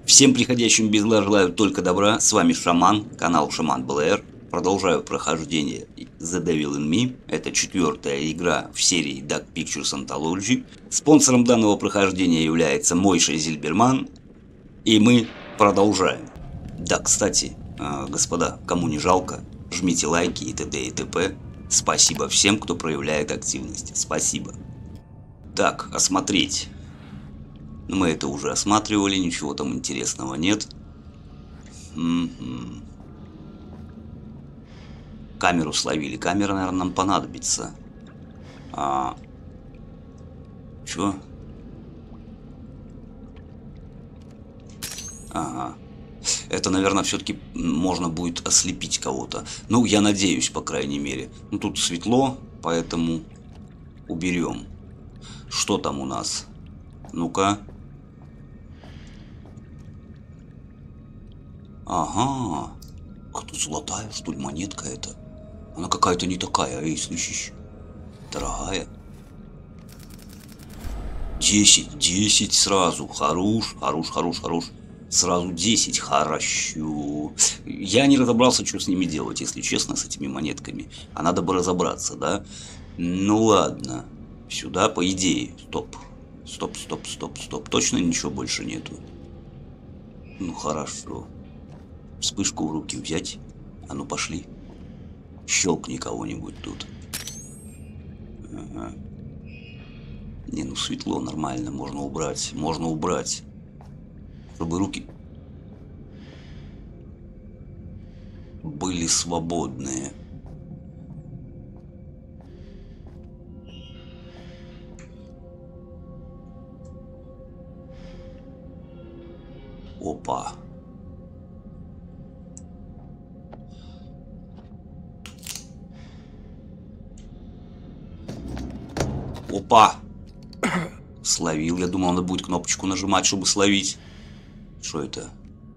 Всем приходящим без зла желаю только добра. С вами Шаман, канал Шаман БЛР. Продолжаю прохождение The Devil in Me. Это четвертая игра в серии Dark Pictures Anthology. Спонсором данного прохождения является Мойша Зильберман. И мы продолжаем. Да, кстати, господа, кому не жалко, жмите лайки и т.д. и т.п. Спасибо всем, кто проявляет активность. Спасибо. Так, осмотреть. Мы это уже осматривали, ничего там интересного нет. Камеру словили. Камера, наверное, нам понадобится. Чё? Ага. Это, наверное, все-таки можно будет ослепить кого-то. Ну, я надеюсь, по крайней мере. Ну, тут светло, поэтому уберем. Что там у нас? Ну-ка. Ага. Как-то золотая, что ли, монетка эта? Она какая-то не такая, эй, слышишь? Дорогая. 10 сразу. Хорош. Сразу 10, хорошо. Я не разобрался, что с ними делать, если честно, с этими монетками. А надо бы разобраться, да? Ну ладно. Сюда, по идее. Стоп. Точно ничего больше нету? Ну хорошо. Вспышку в руки взять. А ну пошли. Щелкни кого-нибудь тут. Ага. Не, ну светло, нормально. Можно убрать. Чтобы руки были свободные. Опа. Опа. Словил. Я думал, надо будет кнопочку нажимать, чтобы словить. Что это?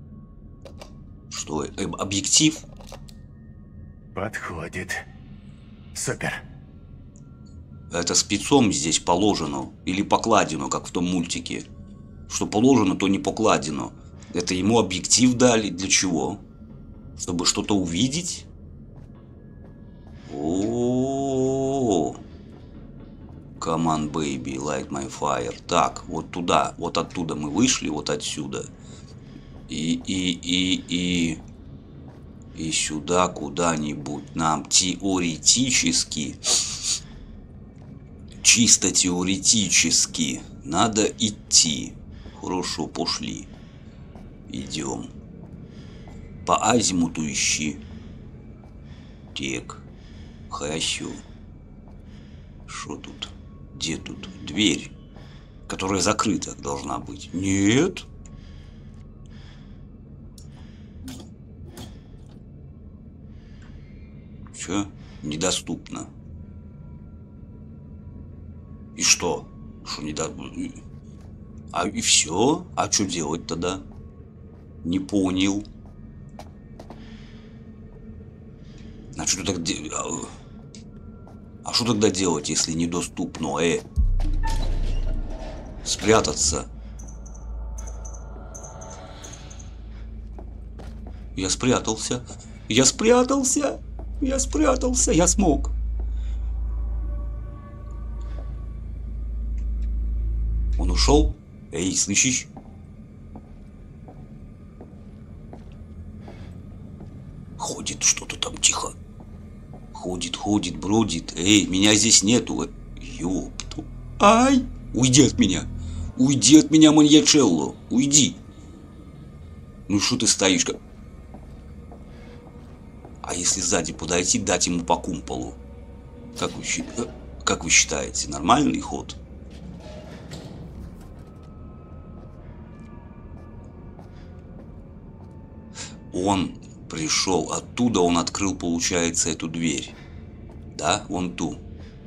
Что? Объектив? Подходит. Супер. Это спецом здесь положено. Или покладено, как в том мультике. Что положено, то не покладено. Это ему объектив дали. Для чего? Чтобы что-то увидеть? О-о-о-о. Come on, baby, light my fire. Так, вот туда, вот оттуда мы вышли, вот отсюда. И сюда куда-нибудь нам теоретически, чисто теоретически надо идти. Хорошо, пошли. Идем. По азимуту ищи. Так, хорошо. Что тут? Где тут? Дверь, которая закрыта должна быть. Нет. Че? Недоступно. И что? Что недоступно? А и все? А что делать тогда? Не понял. А что тогда делать? А что тогда делать, если недоступно? Спрятаться. Я спрятался. Я смог. Он ушел? Эй, слышишь? Ходит что-то там тихо. Ходит, бродит. Эй, меня здесь нету. Ёпту. Ай! Уйди от меня, маньячелло. Уйди. Ну что ты стоишь? А если сзади подойти, дать ему по кумполу? Как вы считаете, нормальный ход? Он пришел оттуда, он открыл, получается, эту дверь. Да? Вон ту,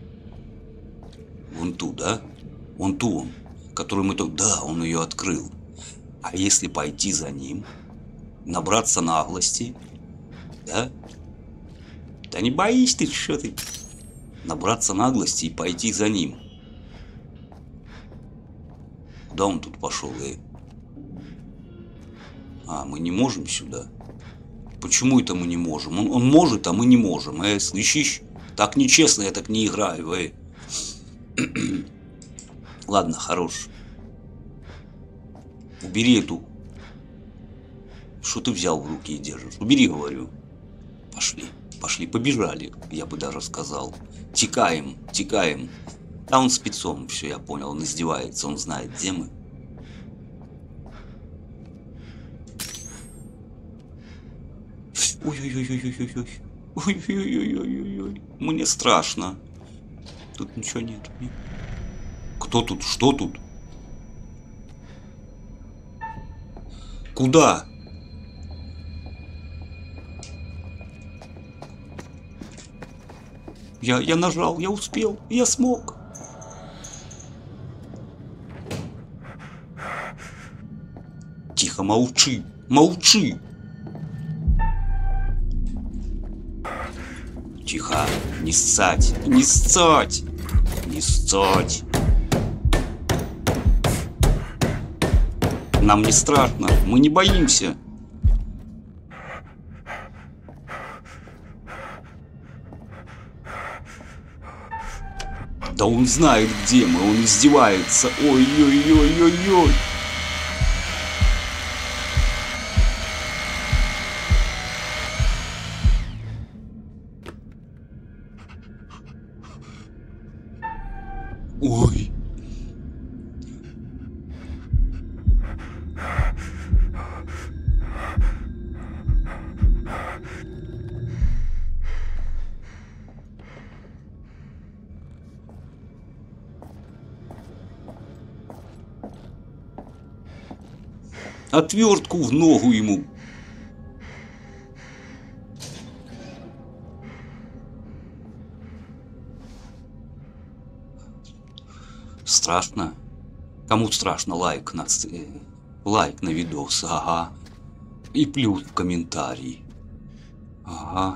да? Вон ту, которую мы только... Да, он ее открыл. А если пойти за ним, набраться наглости, да? Да не боись ты, что ты? Набраться наглости и пойти за ним. Куда он тут пошел, А, мы не можем сюда. Почему это мы не можем? Он может, а мы не можем. Слышишь? Так нечестно, я так не играю. Ладно, хорош. Убери эту. Что ты взял в руки и держишь? Убери, говорю. Пошли, пошли, побежали, я бы даже сказал. Текаем, текаем. А он спецом, все, я понял, он издевается, он знает, где мы. Ой-ой-ой-ой-ой-ой. Ой-ой-ой-ой-ой-ой. Мне страшно. Тут ничего нет. Кто тут? Что тут? Куда? Я нажал, я успел, я смог. Тихо, молчи, молчи. Тихо, не ссать, не ссать, не ссать. Нам не страшно, мы не боимся. Да он знает, где мы, он издевается. Ой-ой-ой-ой-ой. Ой. Отвертку в ногу ему. Страшно? Кому страшно? Лайк на видос, ага. И плюс в комментарии. Ага.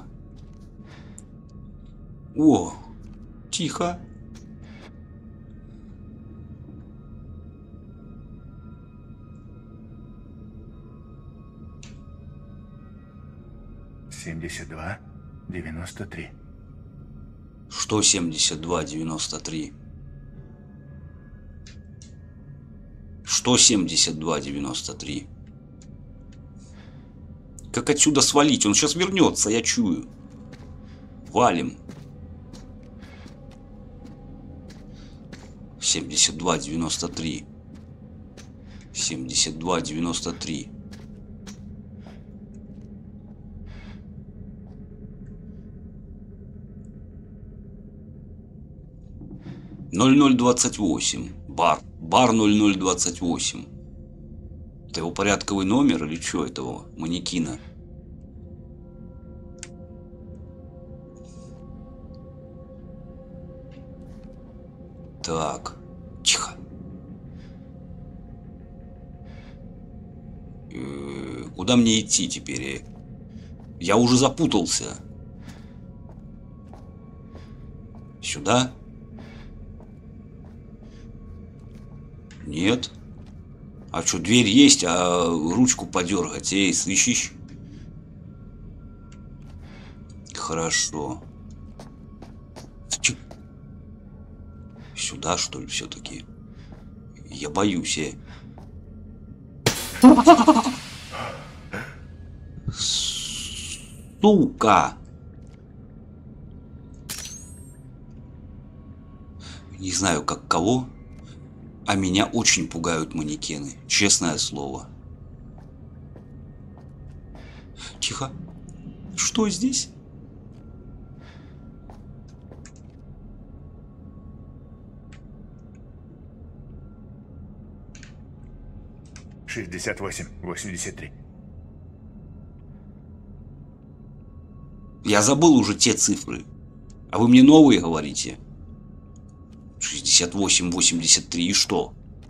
О, тихо. «72, 93». Что 72-93? Что 72-93? Как отсюда свалить? Он сейчас вернется, я чую. Валим. 72-93. 72-93. «0028. Бар 0028. Это его порядковый номер или что этого манекена? Так, тихо. Куда мне идти теперь? Я уже запутался. Сюда? Нет. А что, дверь есть, а ручку подергать, слышишь? Хорошо. Сюда, что ли, все-таки? Я боюсь, Сука! Не знаю, как кого. А меня очень пугают манекены, честное слово. Тихо. Что здесь? «68-83». Я забыл уже те цифры. А вы мне новые говорите? 68-83 и что?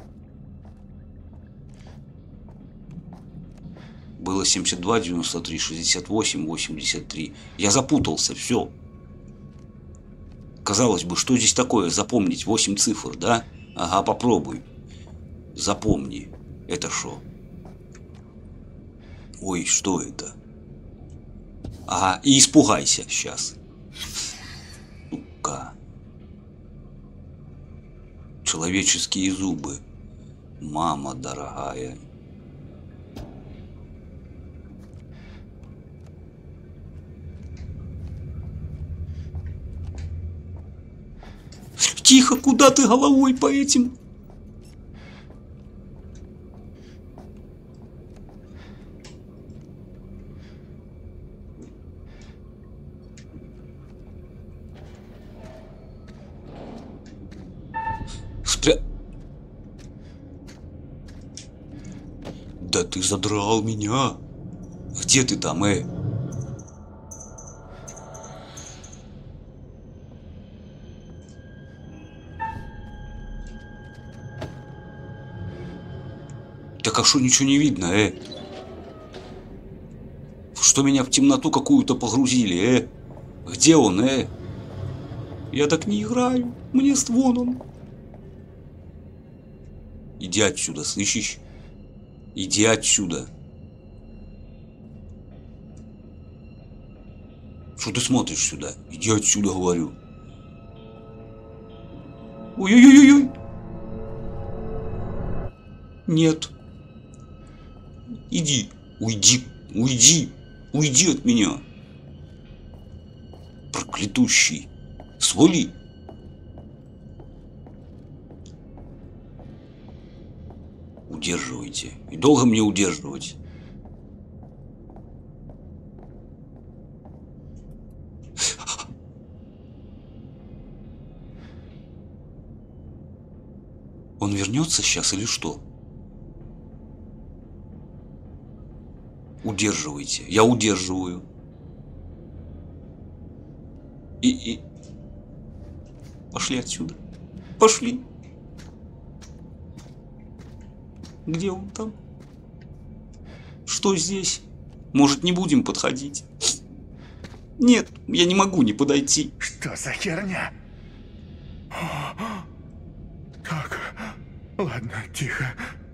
Было 72-93, 68-83. Я запутался, все. Казалось бы, что здесь такое запомнить? 8 цифр, да? Ага, попробуй. Запомни. Это что? Ой, что это? Ага, и испугайся сейчас. Сука. Человеческие зубы. Мама дорогая. Тихо, куда ты головой по этим? Да ты задрал меня. Где ты там, Так а что ничего не видно, Что меня в темноту какую-то погрузили, Где он, Я так не играю. Мне вон он. Иди отсюда, слышишь? Иди отсюда. Что ты смотришь сюда? Иди отсюда, говорю. Ой-ой-ой-ой. Нет. Иди. Уйди. Уйди. Уйди от меня. Проклятущий. Свали. Удерживайте. И долго мне удерживать? Он вернется сейчас или что? Удерживайте. Я удерживаю. И... Пошли отсюда. Пошли. Где он там? Что здесь? Может, не будем подходить? Нет, я не могу не подойти. Что за херня? Так, ладно, тихо.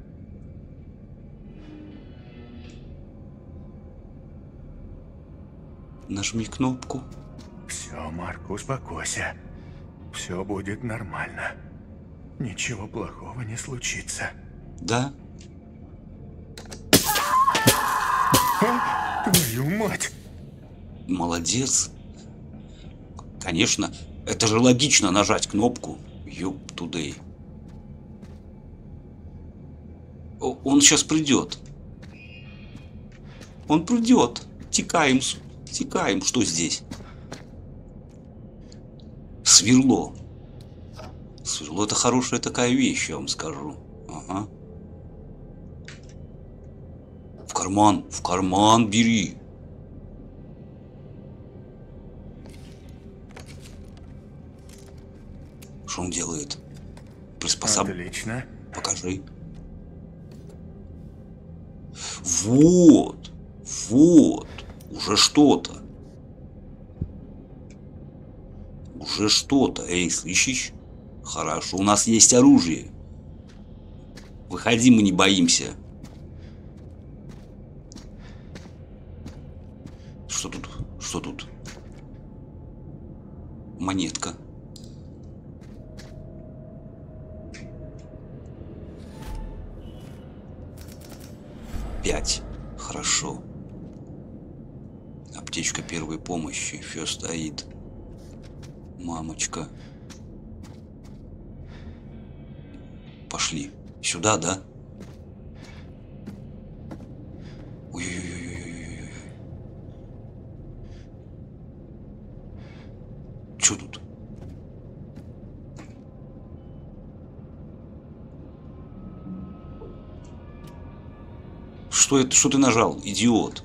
Нажми кнопку. Все, Марк, успокойся. Все будет нормально. Ничего плохого не случится. Да? Твою мать! Молодец. Конечно, это же логично нажать кнопку. Ёп тудей. Он сейчас придет. Он придет. Текаем. Текаем. Что здесь? Сверло. Сверло — это хорошая такая вещь, я вам скажу. Ага. В карман бери. Что он делает? Отлично. Покажи. Вот. Вот. Уже что-то. Уже что-то. Эй, слышишь? Хорошо, у нас есть оружие. Выходи, мы не боимся. Что тут? Что тут? Монетка. Пять. Хорошо. Аптечка первой помощи. First Aid. Мамочка. Пошли. Сюда, да? Ой-ой-ой-ой-ой-ой. Чё тут? Что это? Что ты нажал, идиот?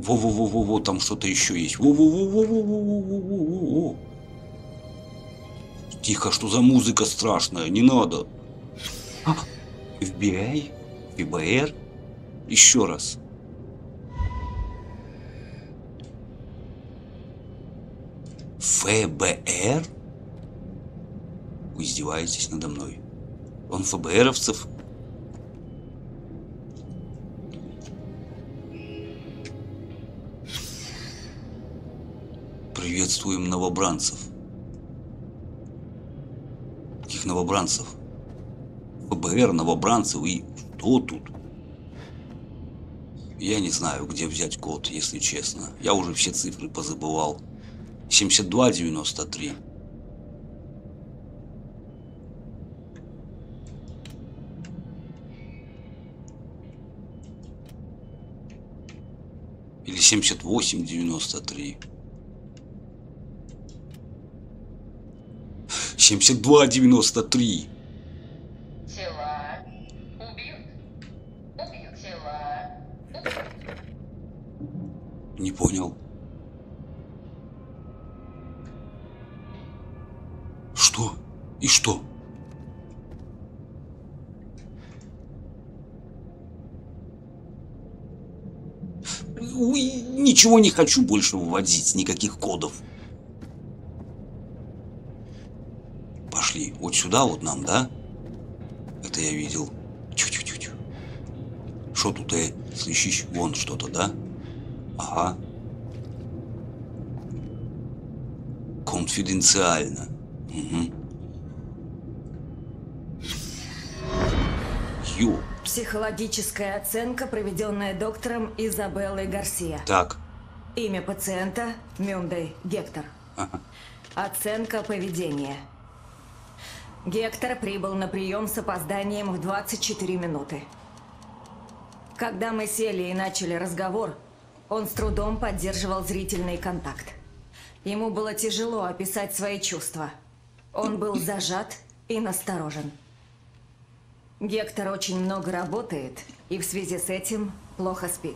Во-во-во-во-во, там что-то еще есть. Во-во-во-во-во-во-во-во-во-во. Тихо, что за музыка страшная, не надо. FBI? ФБР? Еще раз. ФБР? Вы издеваетесь надо мной? Он ФБРовцев? Приветствуем новобранцев. Каких новобранцев? ФБР, новобранцев и что тут? Я не знаю, где взять код, если честно. Я уже все цифры позабывал. 7293. Или 7893. 7293. Тела убьют. Убьют тела. Не понял. Что? И что? Ой, ничего не хочу больше вводить, никаких кодов. Пошли. Вот сюда вот нам, да? Это я видел. Тю-тю-тю-тю. Что тут, слышишь? Вон что-то, да? Ага. Конфиденциально. Угу. Ё. Психологическая оценка, проведенная доктором Изабеллой Гарсия. Так. Имя пациента Мюндей Гектор. Ага. Оценка поведения. Гектор прибыл на прием с опозданием в 24 минуты. Когда мы сели и начали разговор, он с трудом поддерживал зрительный контакт. Ему было тяжело описать свои чувства. Он был зажат и насторожен. Гектор очень много работает и в связи с этим плохо спит.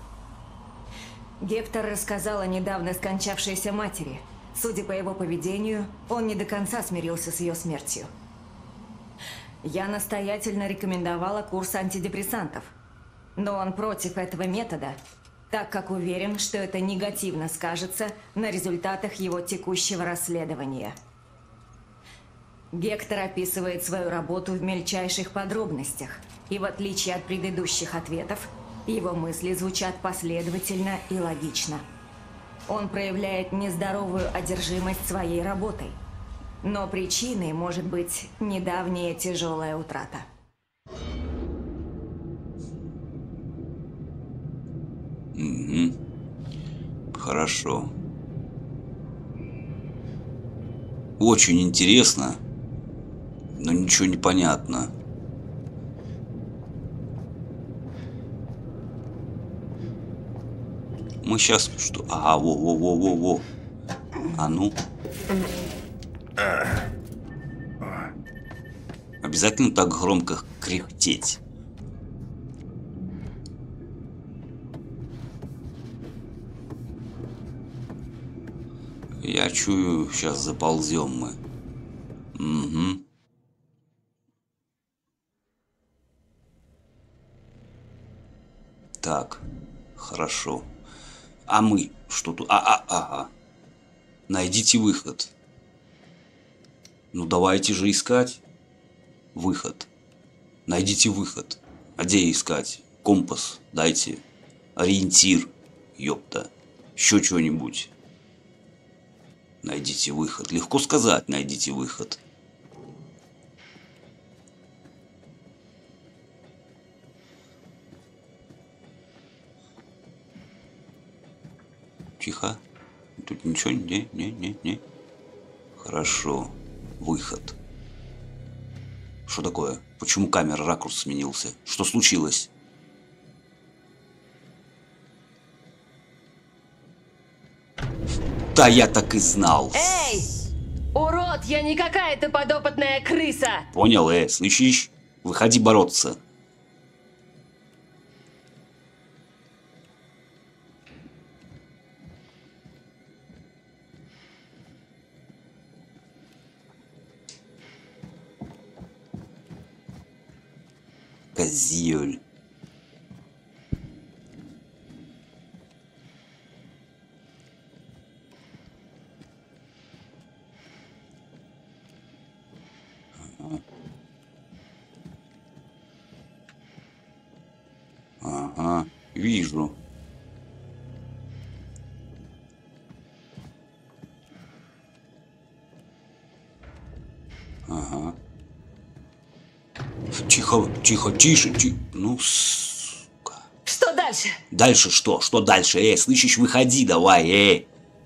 Гектор рассказал о недавно скончавшейся матери. Судя по его поведению, он не до конца смирился с ее смертью. Я настоятельно рекомендовала курс антидепрессантов, но он против этого метода, так как уверен, что это негативно скажется на результатах его текущего расследования. Гектор описывает свою работу в мельчайших подробностях, и в отличие от предыдущих ответов, его мысли звучат последовательно и логично. Он проявляет нездоровую одержимость своей работой, но причиной может быть недавняя тяжелая утрата. Угу. Хорошо. Очень интересно, но ничего не понятно. Мы сейчас что? Ага, во. А ну. Обязательно так громко кряхтеть. Я чую, сейчас заползем мы. Угу. Так, хорошо. А мы что тут? Ага. Найдите выход. Ну давайте же искать выход. Найдите выход. А где искать? Компас дайте. Ориентир. Ёпта. Еще что-нибудь. Найдите выход. Легко сказать, найдите выход. Тихо. Тут ничего, не. Хорошо. Выход. Что такое? Почему камера ракурс сменился? Что случилось? Да я так и знал. Эй! Урод, я не какая-то подопытная крыса! Понял, слышишь? Выходи бороться. Козёль. Ага, вижу. Ага. Тихо, тихо, тише, тише. Ну, сука. Что дальше? Дальше что? Что дальше? Слышишь, выходи давай,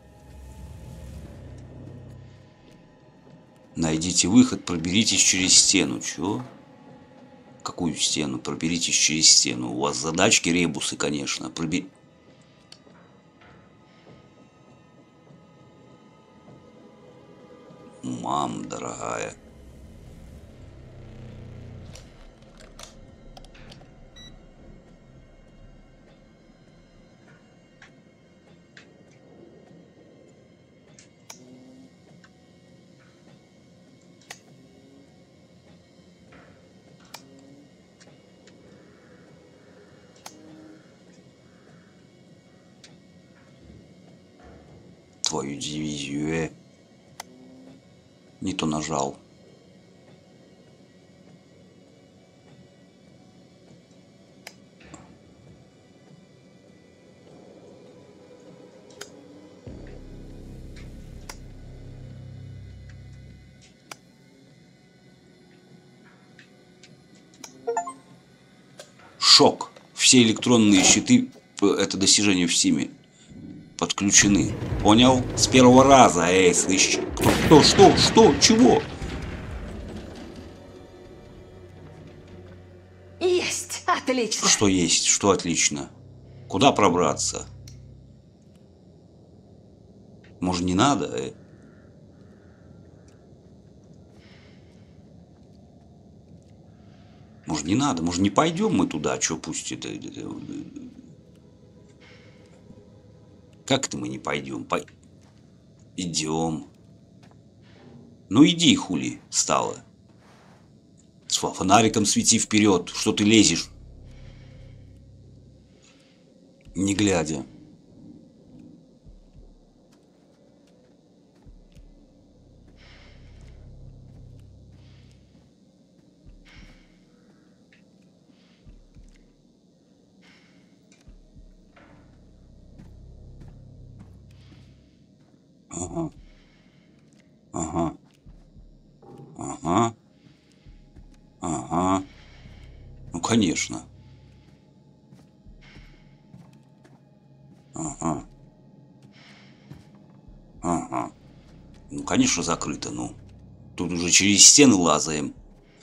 Найдите выход, проберитесь через стену. Чё? Какую стену? Проберитесь через стену. У вас задачки, ребусы, конечно. Мам, дорогая. Твою дивизию, Не то нажал. Шок. Все электронные щиты, это достижение в Стиме, подключены. Понял? С первого раза, слышишь? Кто, что, чего? Есть! Отлично! Что есть? Что отлично? Куда пробраться? Может, не надо, Может, не надо? Может, не пойдем мы туда? Что пусть это... Как это мы не пойдем? Идем. Ну иди, хули, стало. С фонариком свети вперед. Что ты лезешь? Не глядя. Ага. Ага. Ага. Ага. Ну, конечно. Ага. Ага. Ну, конечно, закрыто, ну. Тут уже через стены лазаем.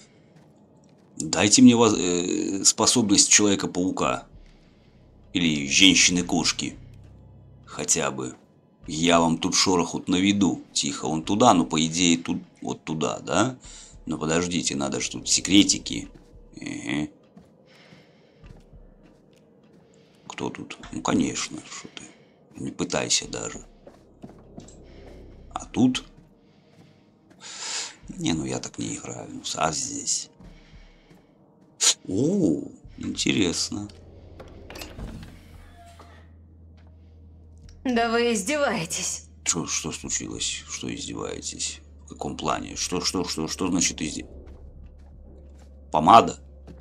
Дайте мне способность Человека-паука. Или женщины-кошки. Хотя бы. Я вам тут шорохут наведу. Тихо, он туда, но по идее тут, вот туда, да? Но подождите, надо же тут секретики. Кто тут? Ну, конечно, что ты. Не пытайся даже. А тут? Не, ну я так не играю. Ну, а здесь? О, интересно. Да вы издеваетесь. Что случилось? Что издеваетесь? В каком плане? Что значит Помада?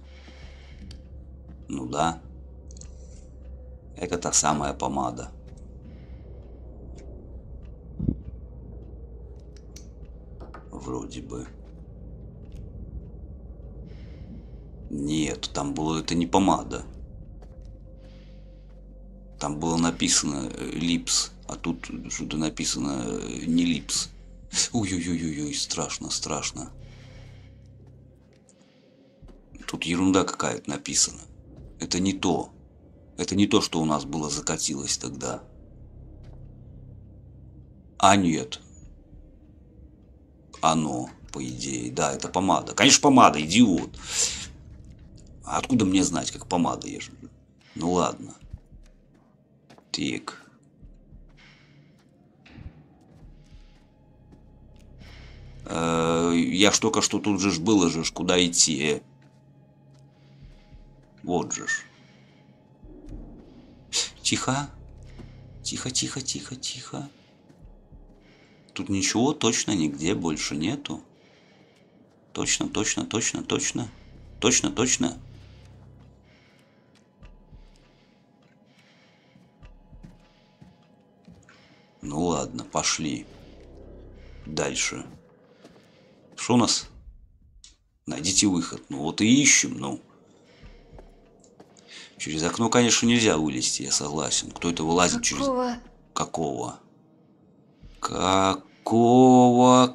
Ну да. Это та самая помада. Вроде бы. Нет, там было это не помада. Там было написано липс, а тут что-то написано не липс. Ой-ой-ой-ой, страшно, страшно. Тут ерунда какая-то написана. Это не то. Это не то, что у нас было закатилось тогда. А нет. Оно, по идее. Да, это помада. Конечно, помада, идиот. А откуда мне знать, как помада? Ну ладно. Так. Я ж только что тут же ж было же, куда идти, Вот же ж. Тихо. Тихо, тихо, тихо, тихо. Тут ничего точно нигде больше нету. Точно, точно, точно, точно. Точно, точно. Ну ладно, пошли. Дальше. Что у нас? Найдите выход. Ну вот и ищем, ну. Через окно, конечно, нельзя вылезти, я согласен. Кто это вылазит через... Какого? Какого?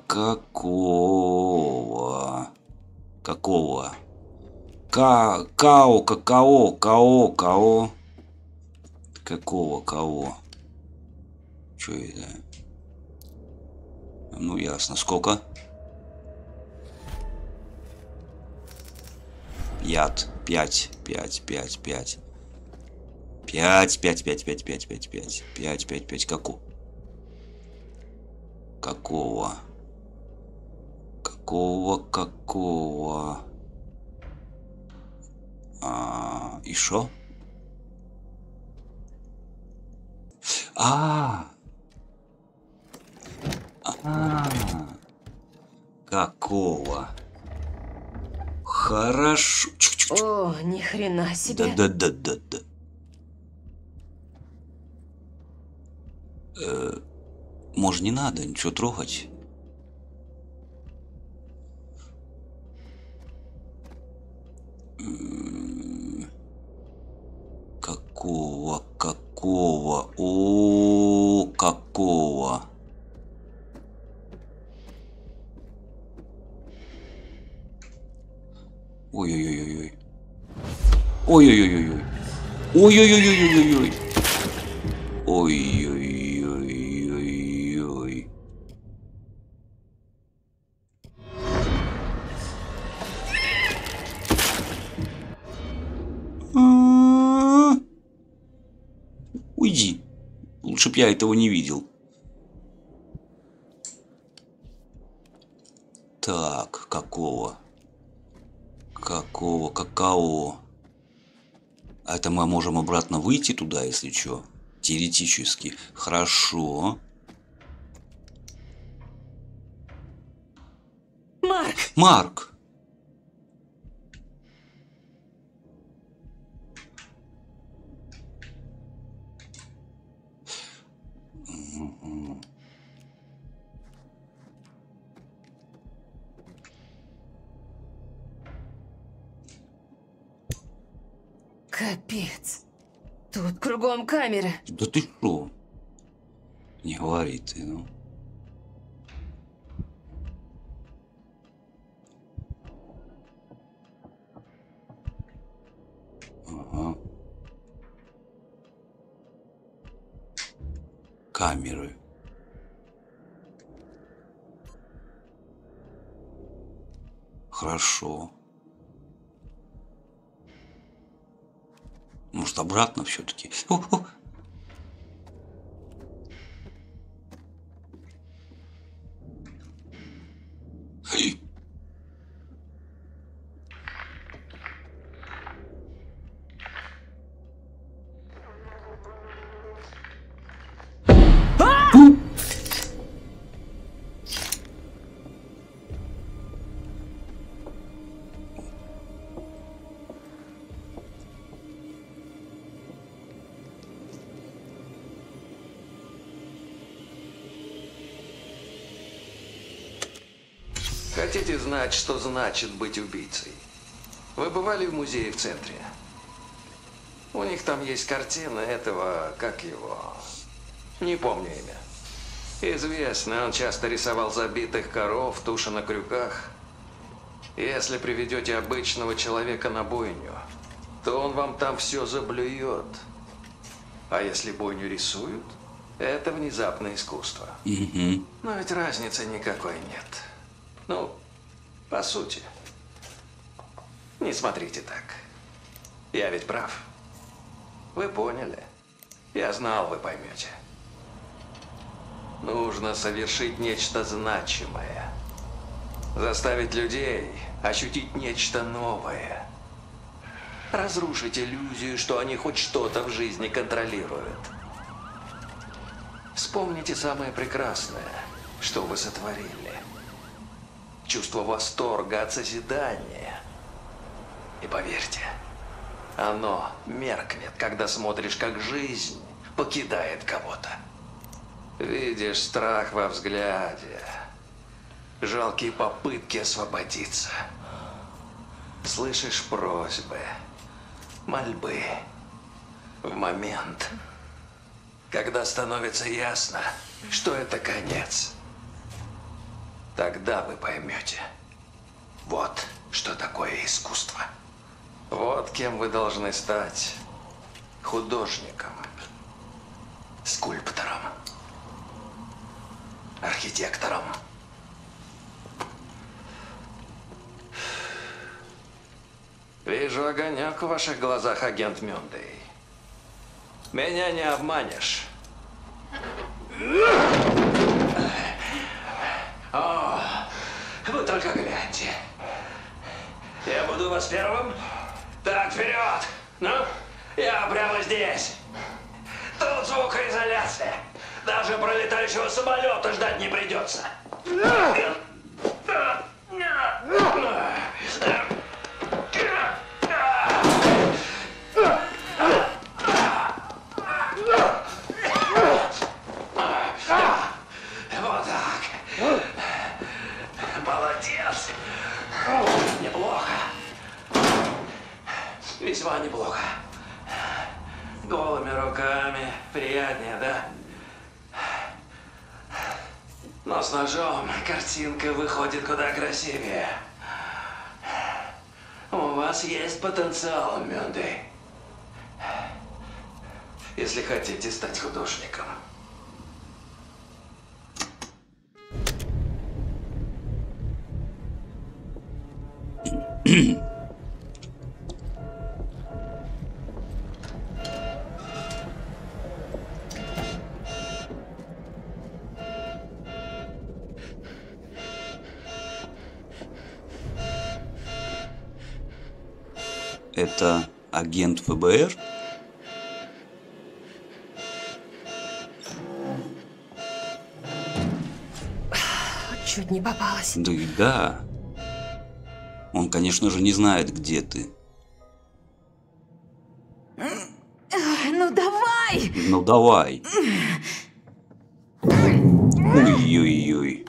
Као, као. Какого, кого? Что это? Ну, ясно. Сколько? Яд. 5. 5. Какого? И шо? Какого? Хорошо. О, ни хрена себе. Да. Может, не надо ничего трогать? Какого? О, какого? Ой-ой-ой-ой. Ой-ой-ой-ой. Ой-ой-ой-ой-ой-ой. Ой-ой-ой-ой-ой. Уйди. Лучше б я этого не видел. Так, какого? Какао? А это мы можем обратно выйти туда, если что? Теоретически. Хорошо. Марк! Капец. Тут кругом камеры. Да ты что? Не говори ты, ну. Ага. Камеры. Хорошо. Может, обратно все-таки? Хотите знать, что значит быть убийцей? Вы бывали в музее в центре? У них там есть картина этого, как его... Не помню имя. Известно, он часто рисовал забитых коров, туши на крюках. Если приведете обычного человека на бойню, то он вам там все заблюет. А если бойню рисуют, это внезапное искусство. Но ведь разницы никакой нет. Ну, по сути. Не смотрите так. Я ведь прав. Вы поняли. Я знал, вы поймете. Нужно совершить нечто значимое. Заставить людей ощутить нечто новое. разрушить иллюзию, что они хоть что-то в жизни контролируют. Вспомните самое прекрасное, что вы сотворили. Чувство восторга от созидания. И поверьте, оно меркнет, когда смотришь, как жизнь покидает кого-то. Видишь страх во взгляде, жалкие попытки освободиться. Слышишь просьбы, мольбы. В момент, когда становится ясно, что это конец, тогда вы поймете, вот что такое искусство. Вот кем вы должны стать: художником, скульптором, архитектором. Вижу огонек в ваших глазах, агент Мюндей. Меня не обманешь. О, вы только гляньте. Я буду вас первым. Так, вперед! Ну, я прямо здесь. Тут звукоизоляция. Даже пролетающего самолета ждать не придется. Вот так. Молодец. Неплохо. Весьма неплохо. Голыми руками приятнее, да? Но с ножом картинка выходит куда красивее. У вас есть потенциал, Мюндей. Если хотите стать художником. Это агент ФБР? Чуть не попалась. Да и да. Он, конечно же, не знает, где ты. Ну давай! Ну давай. Ой-ой-ой.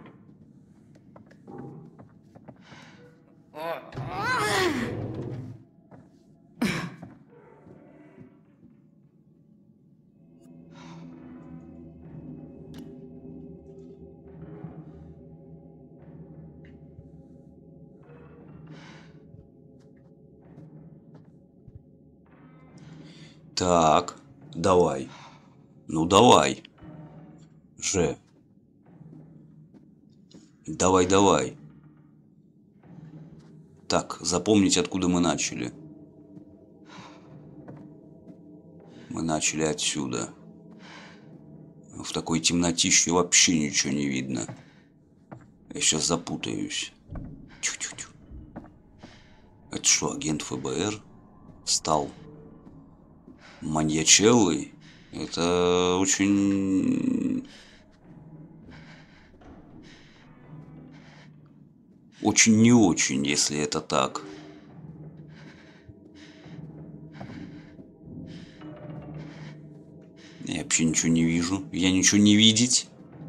Так, давай. Ну давай. Же. Давай, давай. Так, запомнить, откуда мы начали. Мы начали отсюда. В такой темнотище вообще ничего не видно. Я сейчас запутаюсь. Тю-тю-тю. Это что, агент ФБР стал маньячеллой? Это очень... Очень не очень, если это так. Я вообще ничего не вижу. Я ничего не видеть.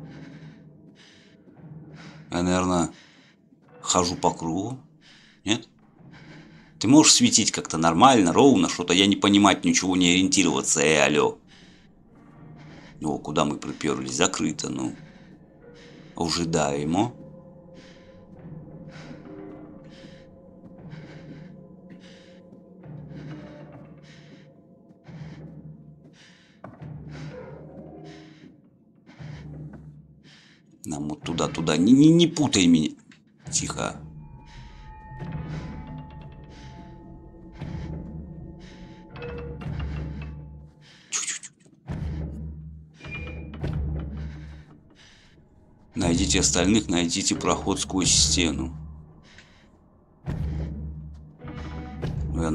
Я, наверное, хожу по кругу. Нет? Ты можешь светить как-то нормально, ровно, что-то я не понимать, ничего не ориентироваться. Алло. О, куда мы приперлись? Закрыто, ну. Ожидаемо. Нам вот туда. Не путай меня. Тихо. Найдите остальных, найдите проход сквозь стену. Я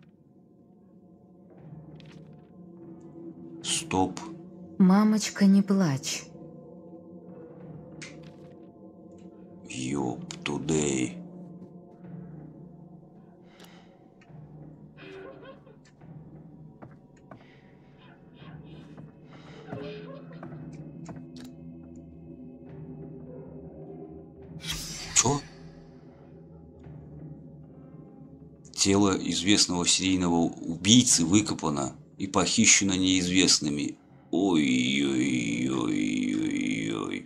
Стоп. Мамочка, не плачь. Ёп, тудей. Чё? Тело известного серийного убийцы выкопано и похищено неизвестными. Ой-ой-ой-ой-ой.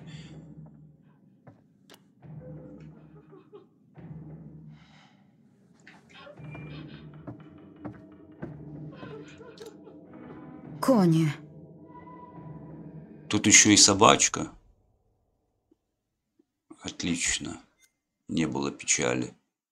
Кони. Тут еще и собачка. Отлично. Не было печали.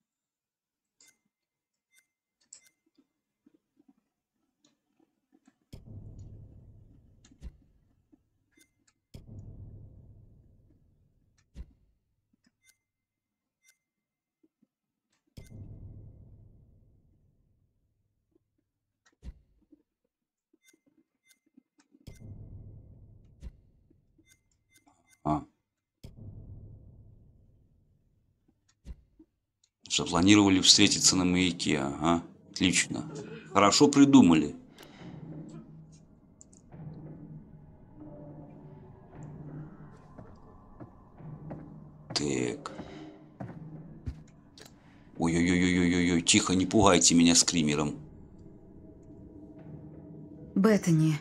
Запланировали встретиться на маяке. Ага, отлично. Хорошо придумали. Так. Ой-ой-ой-ой-ой-ой, тихо, не пугайте меня скримером. Беттани.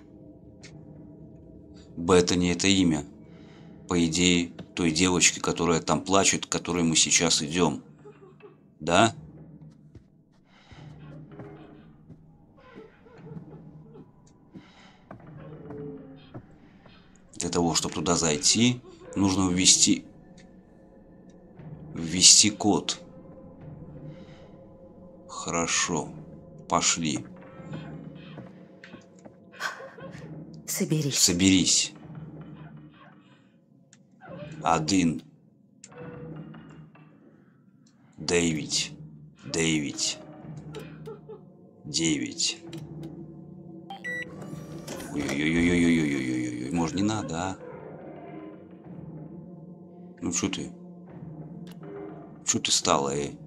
Беттани — это имя. По идее, той девочки, которая там плачет, к которой мы сейчас идем. Да? Для того, чтобы туда зайти, нужно ввести код. Хорошо. Пошли. Соберись. Соберись. 1. 9. 9. 9. Ой-ой-ой-ой-ой-ой-ой-ой-ой. Может, не надо, а? Ну, что ты? Что ты стала,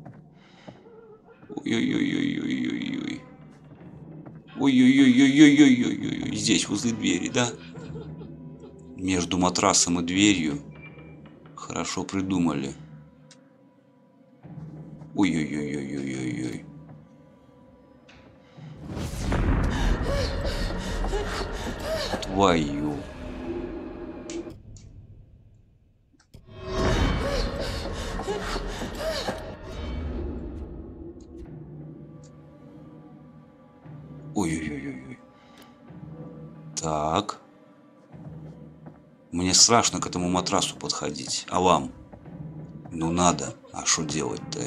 Ой-ой-ой-ой-ой-ой-ой. Ой-ой-ой-ой-ой-ой-ой-ой. Здесь, возле двери, да? Между матрасом и дверью. Хорошо придумали. Ой-ой-ой-ой-ой-ой-ой. Твою. Ой-ой-ой-ой. Так. Мне страшно к этому матрасу подходить. А вам? Ну надо. А что делать-то,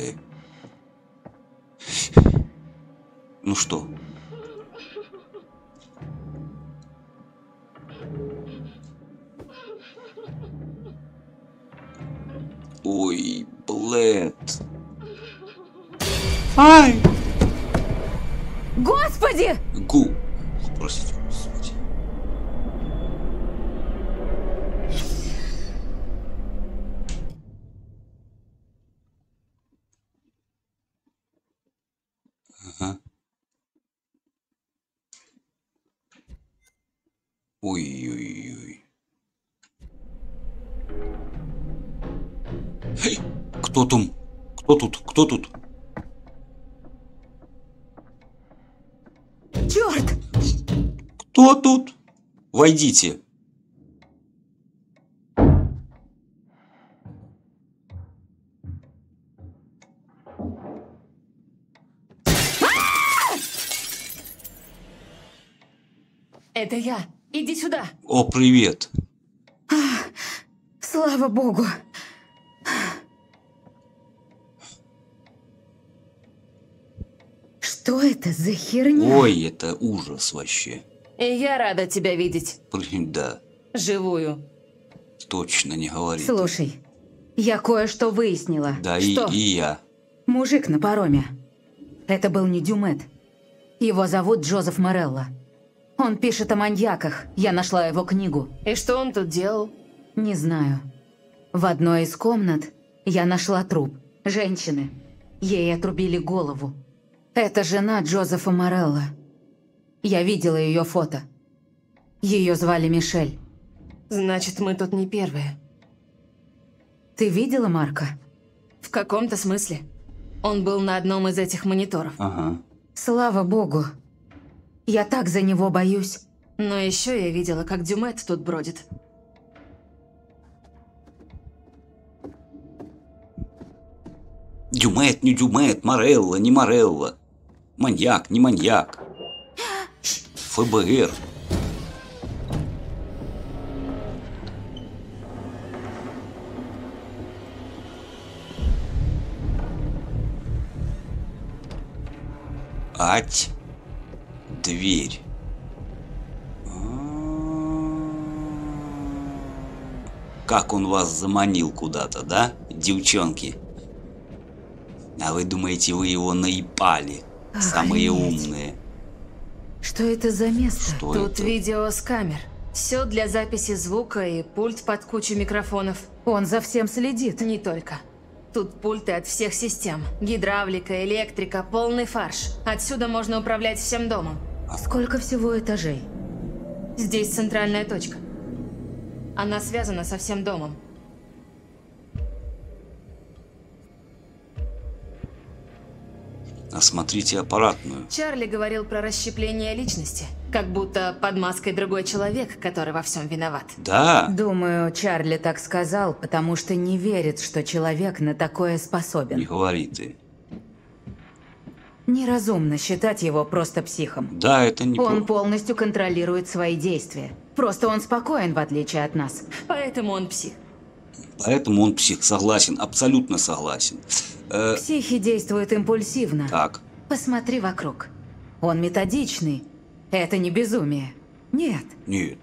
Ну что? Ой, блэд. Ай! Господи! Простите, господи. Ага. Ой-ой-ой. Эй, кто там? Кто тут? Кто тут? Черт! Кто тут? Войдите. Это я. Иди сюда. О, привет. Слава богу. Что это за херня? Ой, это ужас вообще. И я рада тебя видеть. Да, Живую. точно не говори. Слушай, я кое-что выяснила. Да, Что? и я. Мужик на пароме. Это был не Дюмет. Его зовут Джозеф Морелло. Он пишет о маньяках. Я нашла его книгу. И что он тут делал? Не знаю. В одной из комнат я нашла труп. Женщины. Ей отрубили голову. Это жена Джозефа Морелло. Я видела ее фото. Ее звали Мишель. Значит, мы тут не первые. Ты видела Марка? В каком-то смысле. Он был на одном из этих мониторов. Ага. Слава богу. Я так за него боюсь. Но еще я видела, как Дюмет тут бродит. Дюмет, не Дюмет, Морелла, не Морелла. Маньяк, не маньяк. ФБР. Ать. Дверь. Как он вас заманил куда-то, да, девчонки? А вы думаете, вы его наипали? Самые Охренеть. умные. Что это за место? Что Тут это? видео с камер. Все для записи звука и пульт под кучу микрофонов. Он за всем следит. Не только. Тут пульты от всех систем. Гидравлика, электрика, полный фарш. Отсюда можно управлять всем домом. Сколько всего этажей? Здесь центральная точка. Она связана со всем домом. Осмотрите аппаратную. Чарли говорил про расщепление личности. Как будто под маской другой человек, который во всем виноват. Да, Думаю, Чарли так сказал, потому что не верит, что человек на такое не способен. говори ты. Неразумно считать его просто психом. Да, это не Он про- полностью контролирует свои действия. Просто он спокоен, в отличие от нас. Поэтому он псих. Поэтому он псих, согласен, абсолютно согласен. Психи действуют импульсивно. Так, Посмотри вокруг. Он методичный. Это не безумие. Нет. нет.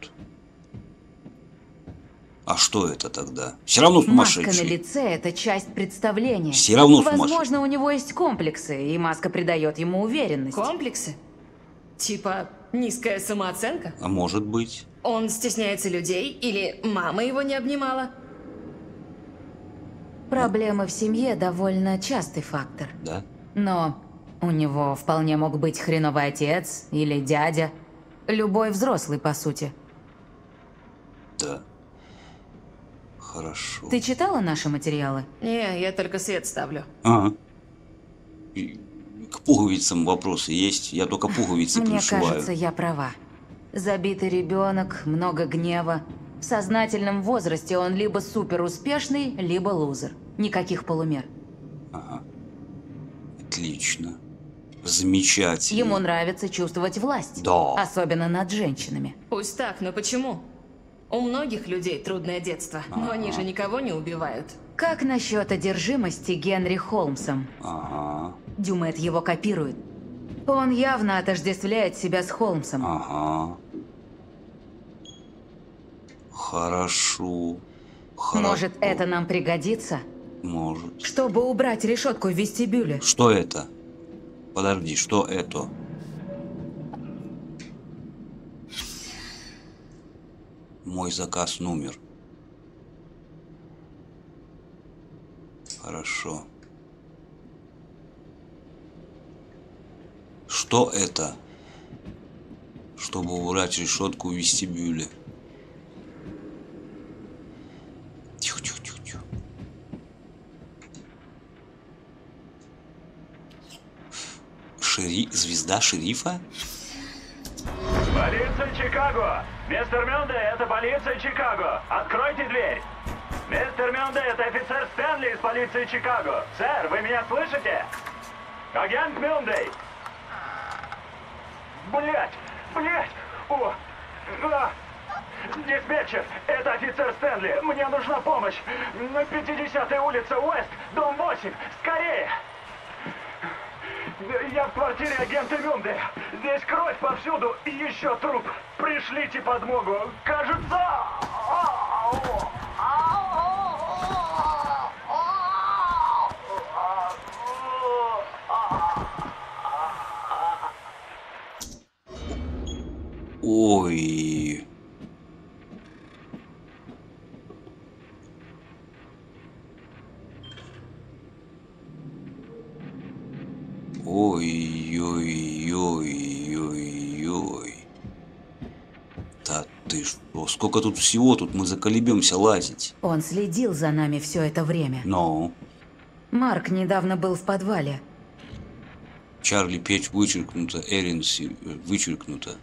А что это тогда? Все равно Маска на сумасшедший. лице – это часть представления. Все равно сумасшедший. Возможно, у него есть комплексы, и маска придает ему уверенность. Комплексы? Типа низкая самооценка? А может быть? Он стесняется людей? Или мама его не обнимала? Проблемы в семье – довольно частый фактор. Да? Но у него вполне мог быть хреновый отец или дядя. Любой взрослый, по сути. Да. Хорошо. Ты читала наши материалы? Не, я только свет ставлю. Ага. И к пуговицам вопросы есть? Я только пуговицы Мне пришиваю. кажется, я права. Забитый ребенок, много гнева. В сознательном возрасте он либо супер успешный, либо лузер. Никаких полумер. Ага. Отлично. Замечательно. Ему нравится чувствовать власть. Да. Особенно над женщинами. Пусть так, но почему? У многих людей трудное детство, но они же никого не убивают. Как насчет одержимости Генри Холмсом? Ага. Дюмет его копирует. Он явно отождествляет себя с Холмсом. Ага. Хорошо. Хорошо. Может, это нам пригодится? Может. Чтобы убрать решетку в вестибюле. Что это? Подожди, что это? Мой заказ номер. Хорошо. Что это? Чтобы убрать решетку в вестибюле. Тихо, тихо, тихо, тихо. Звезда шерифа? Полиция Чикаго! Мистер Мюнде, это полиция Чикаго! Откройте дверь! Мистер Мюнде, это офицер Стэнли из полиции Чикаго! Сэр, вы меня слышите? Агент Мюнде! Блять! Блять! О! А! Диспетчер, это офицер Стэнли! Мне нужна помощь! На 50-й улице Уэст, дом 8! Скорее! Я в квартире агента Мюнде. Здесь кровь повсюду и еще труп. Пришлите подмогу. Кажется... Ой. Ой-ой-ой-ой-ой. Да ты что? Сколько тут всего? Тут мы заколебемся лазить. Он следил за нами все это время. Но. Марк недавно был в подвале. Чарли печь вычеркнуто, Эрин вычеркнуто.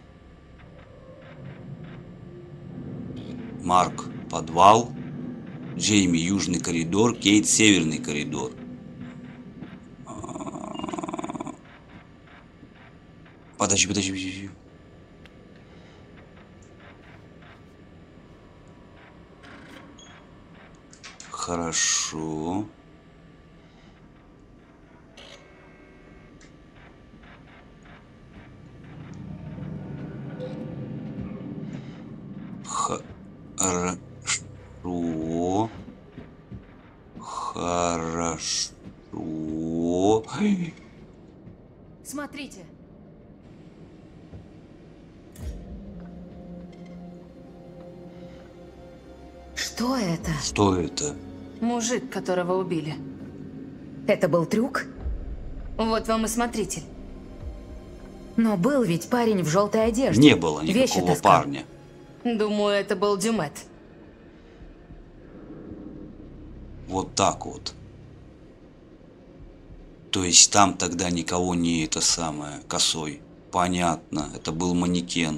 Марк подвал, Джейми южный коридор, Кейт северный коридор. Подожди. Хорошо. Хорошо. Смотрите. Что это? Что это? Мужик, которого убили. Это был трюк? Вот вам и смотритель. Но был ведь парень в желтой одежде. Не было Вещи никакого таскал. парня. Думаю, это был Дюмет. Вот так вот. То есть там тогда никого не это самое, косой. Понятно, это был манекен.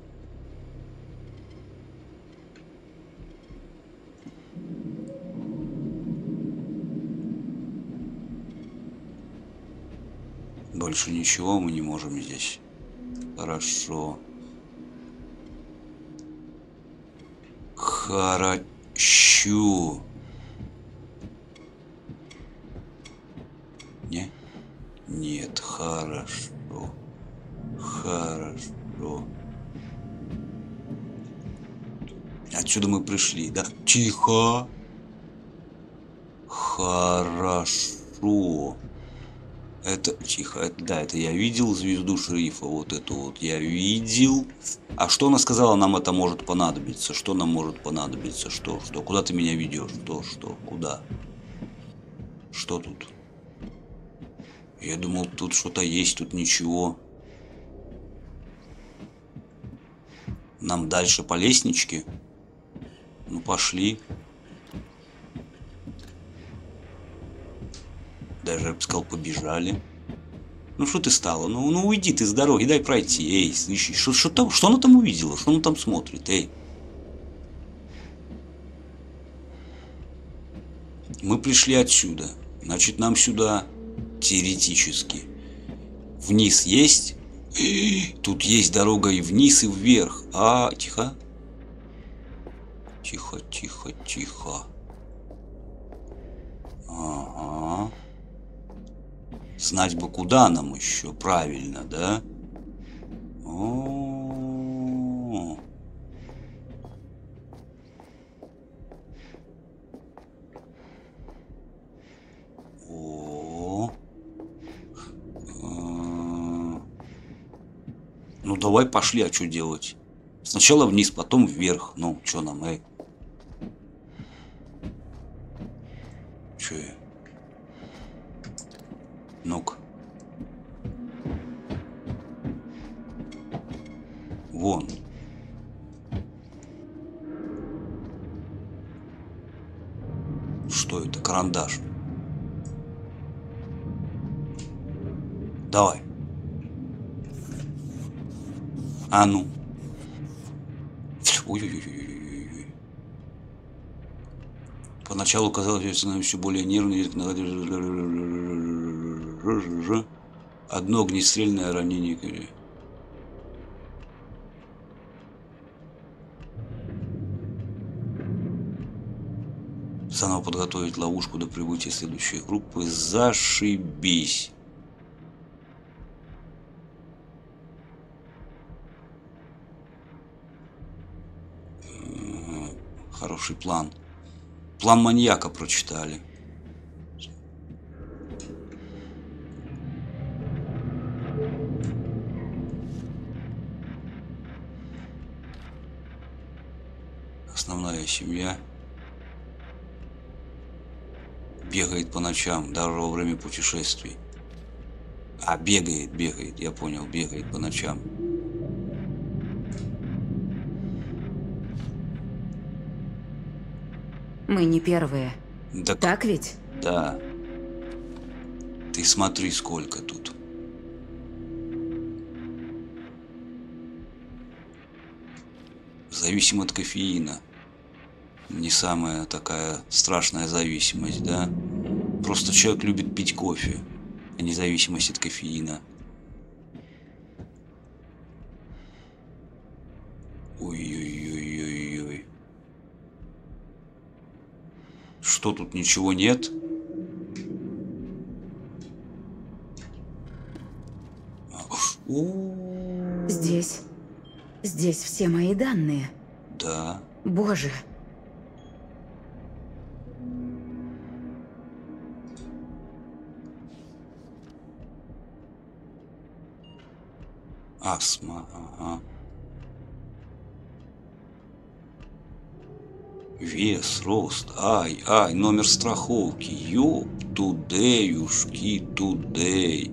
Больше ничего мы не можем здесь. Хорошо. Хорошо. Не? Нет, хорошо. Хорошо. Отсюда мы пришли, да? Тихо. Хорошо. Это, тихо, это, да, это я видел звезду шерифа, вот эту вот я видел. А что она сказала, нам это может понадобиться? Что нам может понадобиться? Что? Куда ты меня ведешь? Что? Куда? Что тут? Я думал, тут что-то есть, тут ничего. Нам дальше по лестничке? Ну, пошли. Даже, я бы сказал, побежали. Ну, что ты стала? Ну, уйди ты с дороги, дай пройти. Эй, слышишь, что она там увидела? Что она там смотрит? Эй. Мы пришли отсюда. Значит, нам сюда теоретически. Вниз есть? Тут есть дорога и вниз, и вверх. Тихо. Тихо. Ага. Знать бы, куда нам еще правильно, да? О-о-о. Ну давай пошли, а что делать? Сначала вниз, потом вверх. Ну, что нам, эй? Че я? Ну-ка. Вон. Что это? Карандаш. Давай. А ну. Ой-ой-ой. Поначалу казалось, что я становлюсь все более нервный. Одно огнестрельное ранение. Заново подготовить ловушку до прибытия следующей группы. Зашибись. Хороший план. План маньяка прочитали. Основная семья бегает по ночам, даже во время путешествий. Бегает, я понял, бегает по ночам. Мы не первые. Да, Так ведь? да. Ты смотри, сколько тут. Зависим от кофеина. Не самая такая страшная зависимость, да? Просто человек любит пить кофе, а не зависимость от кофеина. Ой-ой-ой-ой-ой. Что тут, ничего нет? Здесь все мои данные. Да. Боже. Астма, ага. Вес, рост, ай, номер страховки. Ёп, тудеюшки, тудей.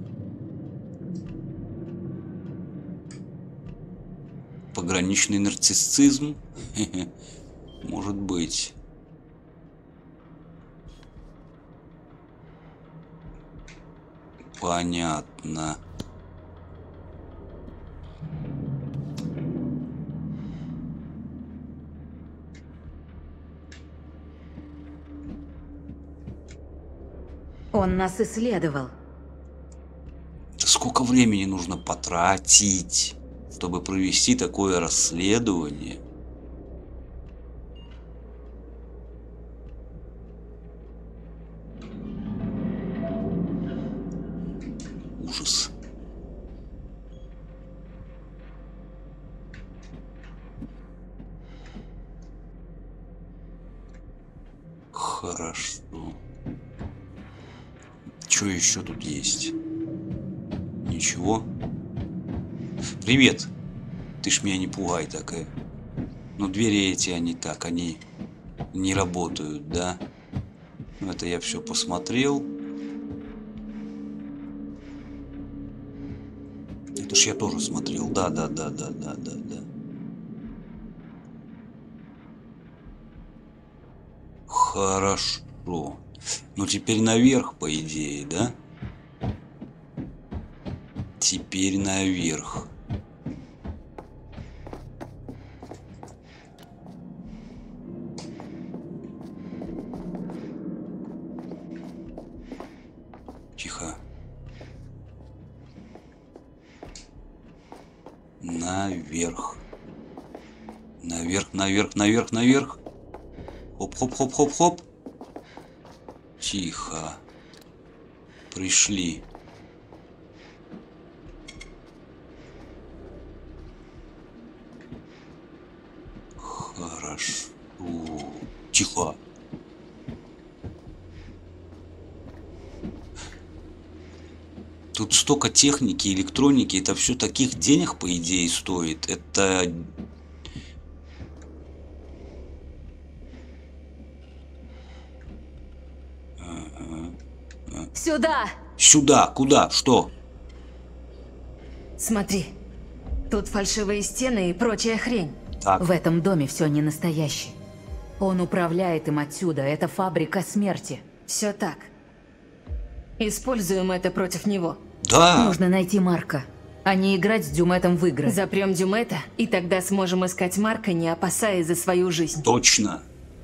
Пограничный нарциссизм? Может быть. Понятно. Он нас исследовал. Да сколько времени нужно потратить, чтобы провести такое расследование? Ужас. Хорошо. Что еще тут есть? Ничего. Привет. Ты ж меня не пугай такая. Но двери эти, они так, они не работают, да? Ну, это я все посмотрел. Это ж я тоже смотрел. Да. Хорошо. Ну теперь наверх, по идее, да? Теперь наверх. Тихо. Наверх. Наверх. Хоп. Тихо. Пришли. Хорошо. Тихо. Тут столько техники, электроники, это все таких денег, по идее, стоит. Это... Сюда, куда, что? Смотри, тут фальшивые стены и прочая хрень. Так. В этом доме все не настоящее. Он управляет им отсюда, это фабрика смерти. Все так. Используем это против него. Да. Нужно найти Марка, а не играть с Дюметом в игры. Запрем Дюмета, и тогда сможем искать Марка, не опасаясь за свою жизнь. Точно.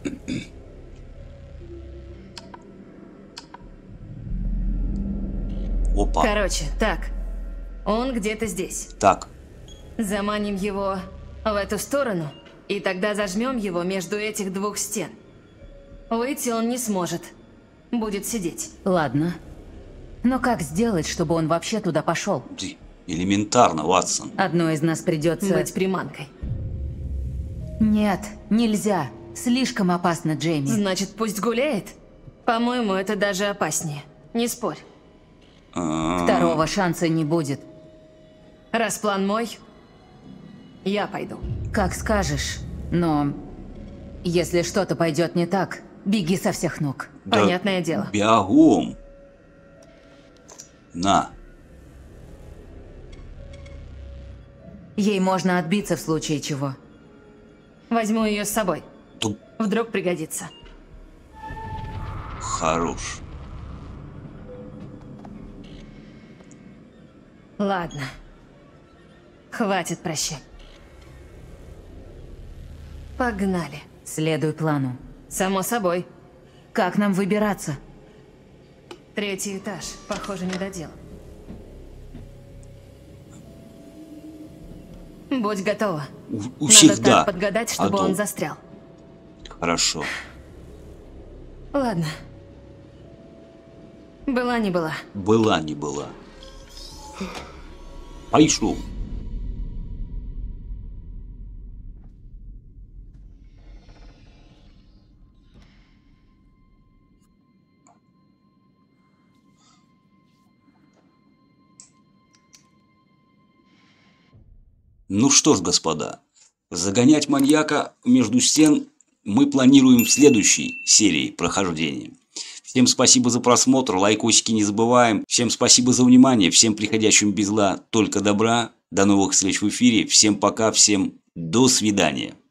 Опа. Короче, так. Он где-то здесь. Так. Заманим его в эту сторону, и тогда зажмем его между этих двух стен. Выйти он не сможет. Будет сидеть. Ладно. Но как сделать, чтобы он вообще туда пошел? Элементарно, Ватсон. Одной из нас придется... Быть приманкой. Нет, нельзя. Слишком опасно, Джейми. Значит, пусть гуляет? По-моему, это даже опаснее. Не спорь. Второго шанса не будет. Раз план мой, я пойду. Как скажешь, но... Если что-то пойдет не так, беги со всех ног. Да, понятное дело. Бегом. На. Ей можно отбиться в случае чего. Возьму ее с собой. Тут Вдруг пригодится. хорош. Ладно. Хватит прощать. Погнали. Следуй плану. Само собой. Как нам выбираться? 3-й этаж. Похоже, недоделан. Будь готова. У Надо всех, да. так подгадать, чтобы он застрял. Хорошо. Ладно. Была не была. Была не была. Пошел. Ну что ж, господа, загонять маньяка между стен мы планируем в следующей серии прохождения. Всем спасибо за просмотр, лайкосики не забываем. Всем спасибо за внимание, всем приходящим без зла только добра. До новых встреч в эфире, всем пока, всем до свидания.